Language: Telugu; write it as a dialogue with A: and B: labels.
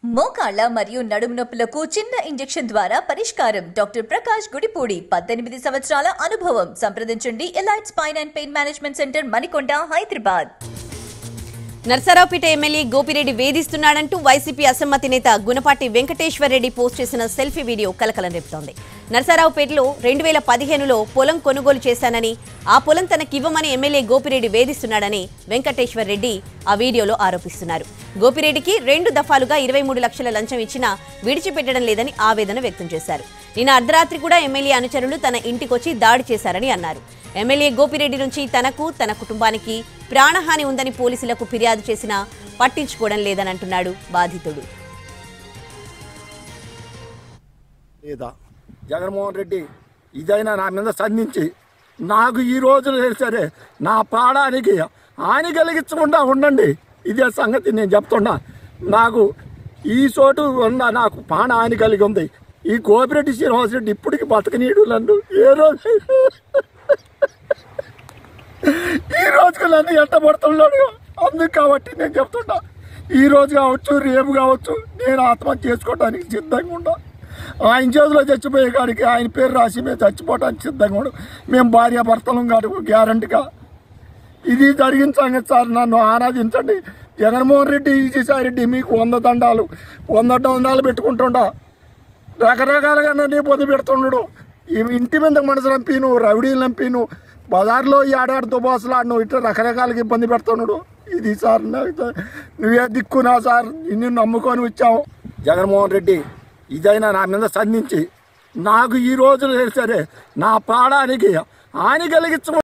A: మోకాళ్ళ మరియు నడుము నొప్పులకు చిన్న ఇంజెక్షన్ ద్వారా పరిష్కారం. డాక్టర్ ప్రకాష్ గుడిపూడి, 18 సంవత్సరాల అనుభవం. సంప్రదించండి. Elite spine and pain management centre, Manikonda, Hyderabad.
B: Narasaraopet MLA Gopireddy వేధిస్తున్నాడంటూ వైసీపీ అసమ్మతి నేత గుణపాటి వెంకటేశ్వరరెడ్డి పోస్ట్ చేసిన సెల్ఫీ వీడియో కలకలం రేపుతోంది. నర్సరావుపేటలో 2015లో పొలం కొనుగోలు చేశానని, ఆ పొలం తనకివ్వమని ఎమ్మెల్యే గోపిరెడ్డి వేధిస్తున్నాడని వెంకటేశ్వరరెడ్డి ఆ వీడియోలో ఆరోపిస్తున్నారు. గోపిరెడ్డికి 2 దఫాలుగా 23 లక్షల లంచం ఇచ్చినా విడిచిపెట్టడం లేదని ఆవేదన వ్యక్తం చేశారు. నిన్న అర్ధరాత్రి కూడా ఎమ్మెల్యే అనుచరులు తన ఇంటికొచ్చి దాడి చేశారని అన్నారు. ఎమ్మెల్యే గోపిరెడ్డి నుంచి తనకు, తన కుటుంబానికి ప్రాణహాని ఉందని పోలీసులకు ఫిర్యాదు చేసినా పట్టించుకోవడం లేదని అంటున్నాడు బాధితుడు.
C: జగన్మోహన్ రెడ్డి ఇదైనా నా మీద సంధించి నాకు ఈ రోజులు సరే నా ప్రాణానికి హాని కలిగించకుండా ఉండండి. ఇదే సంగతి నేను చెప్తున్నా. నాకు ఈ చోటు ఉన్న నాకు ప్రాణ హాని కలిగి ఉంది. ఈ గోపిరెడ్డి శ్రీనివాసరెడ్డి ఇప్పటికి బతకనీయుడు నన్ను ఈ రోజుకు నన్ను ఎంటబడుతున్నాడు. అందుకు కాబట్టి నేను చెప్తున్నా, ఈ రోజు కావచ్చు రేపు కావచ్చు నేను ఆత్మహత్య చేసుకోవడానికి సిద్ధంగా ఉన్నా. ఆయన చేతిలో చచ్చిపోయే కాడికి ఆయన పేరు రాసి మేము చచ్చిపోవడానికి సిద్ధంగా ఉన్నాం. మేము భార్యాభర్తలం కాదు గ్యారంటీగా. ఇది జరిగిన సంగతి సార్, నన్ను ఆరాధించండి. జగన్మోహన్ రెడ్డి, విజయసాయిరెడ్డి మీకు 100 దండాలు 100 దండాలు పెట్టుకుంటుండా. రకరకాలుగా నన్ను ఇబ్బంది పెడుతున్నాడు. ఇంటి మీద మనసు నంపిను, రవిడీలు నంపిను, బజార్లో ఏడాడు దుబాసులాడు, ఇట్లా రకరకాలుగా ఇబ్బంది పెడుతున్నాడు. ఇది సార్ నువ్వే దిక్కునా సార్, నిన్ను నమ్ముకొని వచ్చావు. జగన్మోహన్ రెడ్డి ఇదైనా నా మీద సంధించి నాకు ఈ రోజులు సరే నా ప్రాణానికి హాని కలిగించ